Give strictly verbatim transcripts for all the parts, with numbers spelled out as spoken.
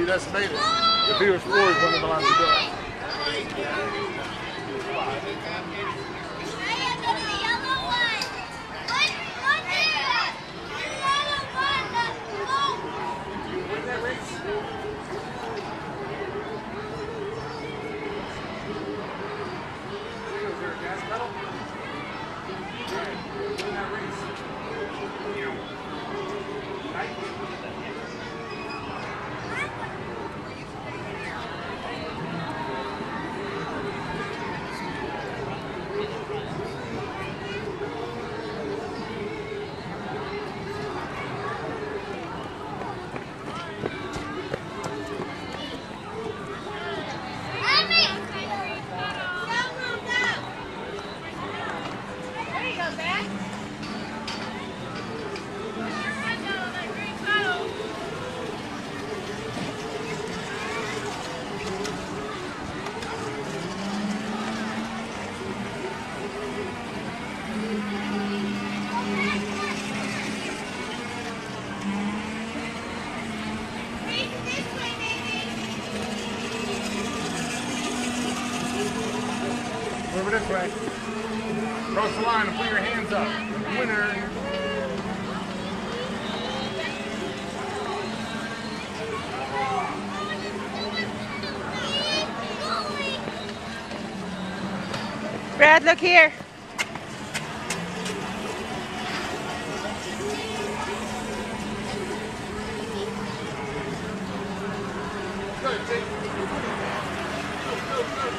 You'd estimate it. If he was four, he's one of the lines to do it. Over this way. Cross the line and put your hands up. Winner. Brad, look here. Go, Jake. Go, go, go.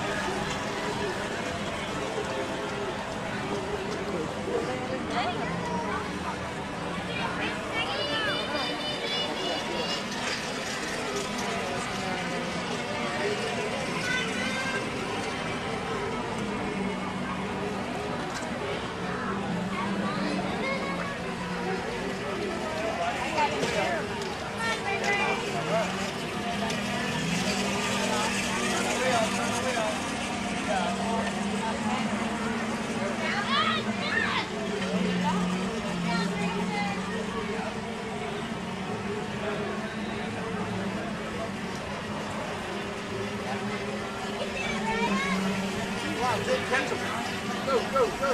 Jake, catch him. Go, go, go.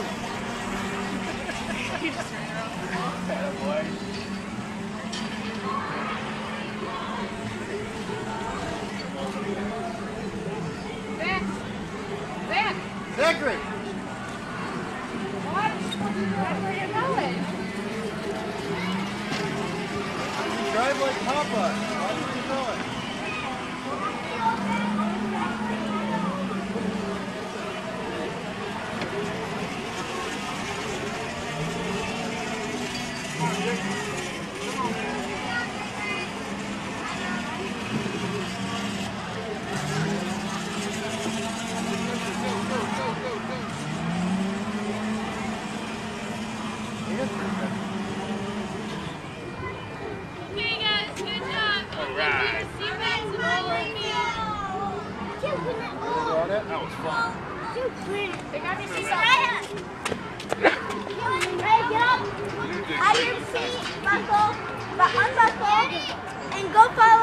You just turned around. Bad boy. Zach. Zach. Zachary. What? That's where you're going. You drive like Papa. Watch where you're going. Okay guys, good job. Alright. That was fun. They got me seats Hey, get up. Have your seat buckle, but unbuckle, and go follow